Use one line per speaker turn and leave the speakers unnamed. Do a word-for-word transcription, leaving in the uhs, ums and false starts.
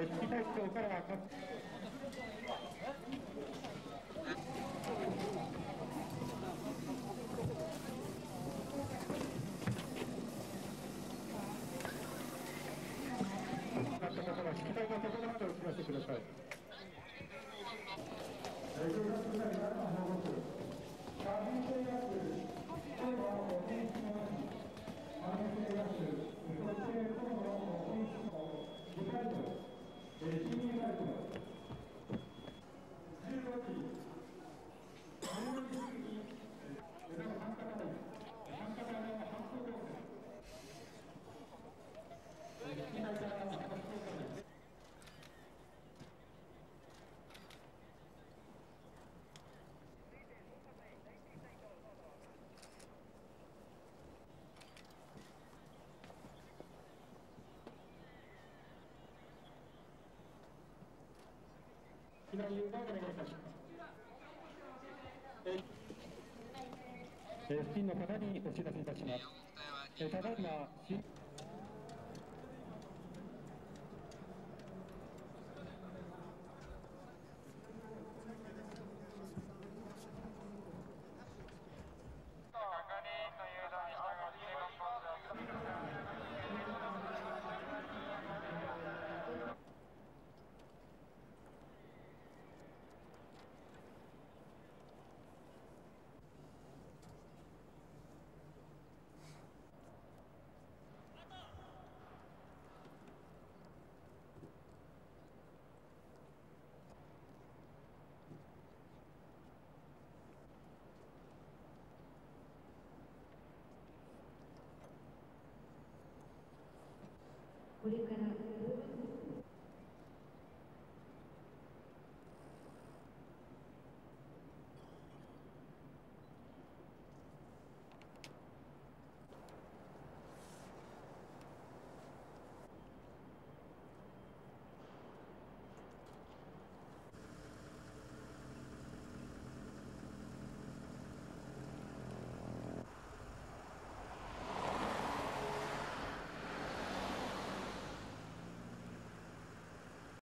えー、指揮隊長から各なった方は指揮隊のところまでお知らせください。避難誘導をお願いいたします。えー、付近の方にお知らせいたします。えー、ただいま
これから